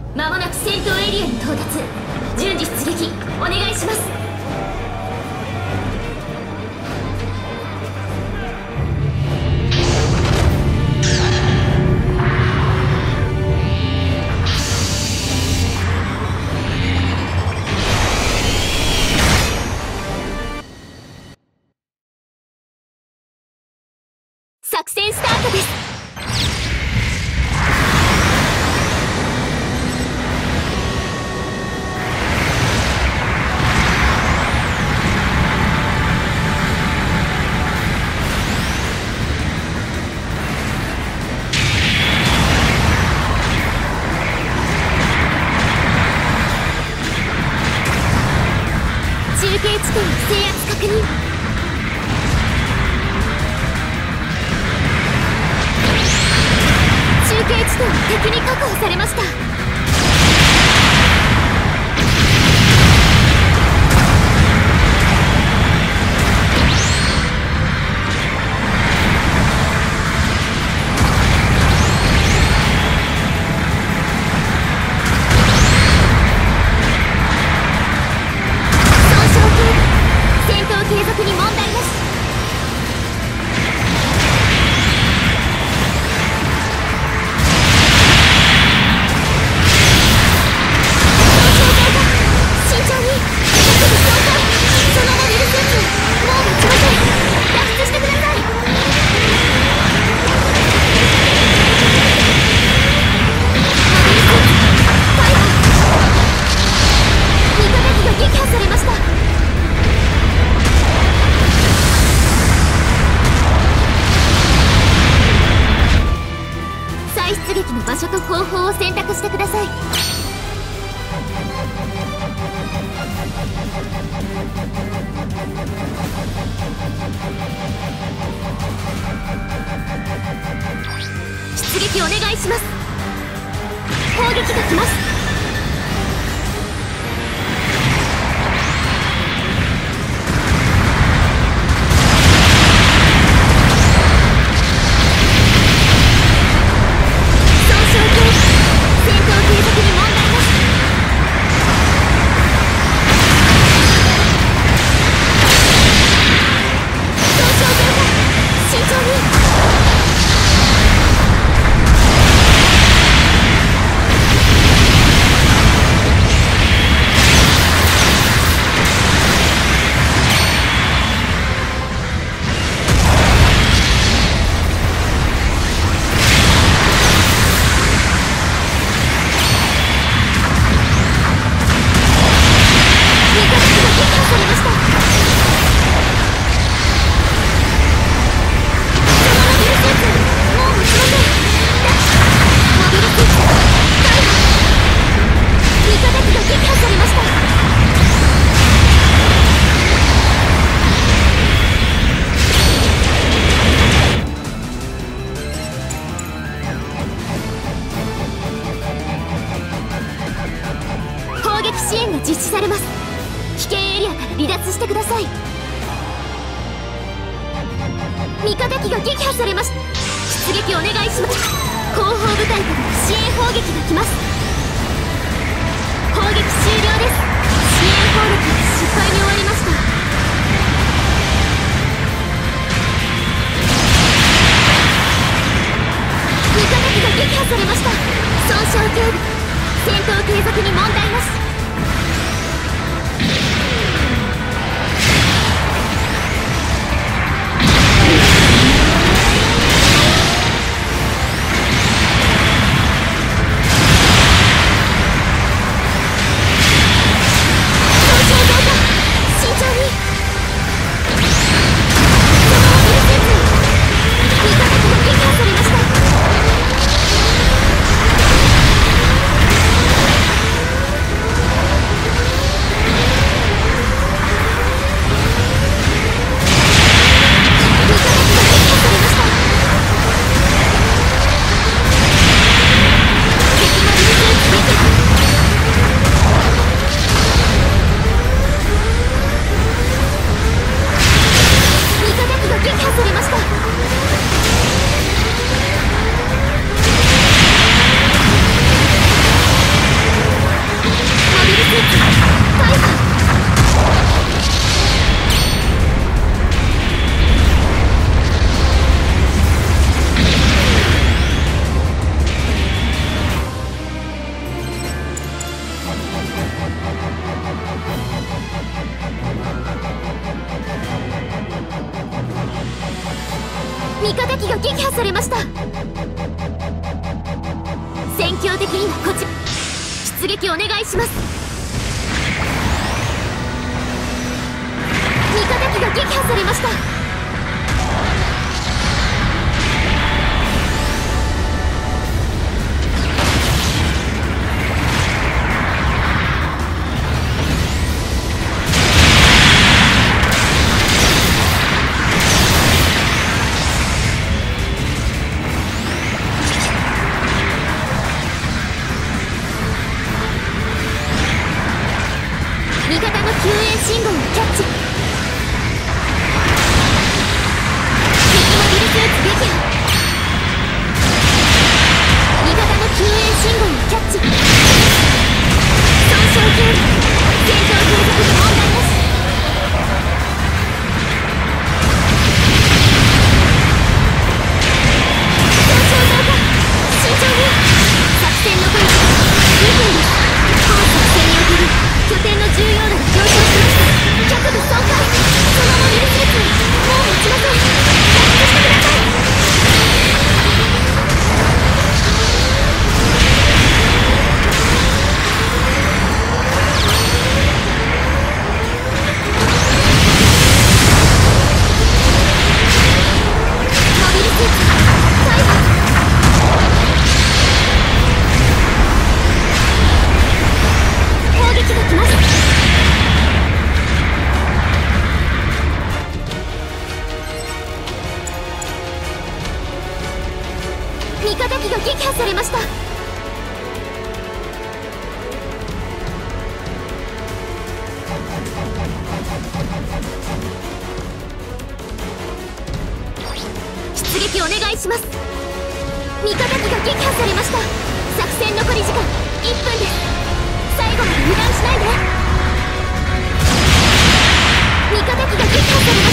まもなく戦闘エリアに到達。順次出撃お願いします。作戦スタートです。中継地点の制圧確認。中継地点は敵に確保されました。継続に問題なし。慎重に。そのモビルスーツもう持ちません。脱出してください。モビルスーツ逮捕。味方機が撃破されました。出撃の場所と方法を選択してください。出撃お願いします。砲撃が来ます。支援が実施されます。危険エリアから離脱してください。味方機が撃破されました。出撃お願いします。後方部隊からの支援砲撃が来ます。砲撃終了です。支援砲撃は失敗に終わりました。味方機が撃破されました。損傷軽微。戦闘継続に問題なし。 撃破されました。戦況的にはこちら。出撃お願いします。味方機が撃破されました。味方の救援信号をキャッチ。敵モビルスーツ撃破。味方の救援信号をキャッチ。損傷軽微。戦闘継続に問題なし。損傷増加。慎重に。作戦残り2分です。本作戦における拠点の重要度が上昇しました。脚部損壊。そのモビルスーツもう持ちません。脱出してください。モビルスーツ逮捕。砲撃が来ます。味方機が撃破されました。出撃お願いします。味方機が撃破されました。作戦残り時間1分です。最後まで油断しないで。味方機が撃破されました。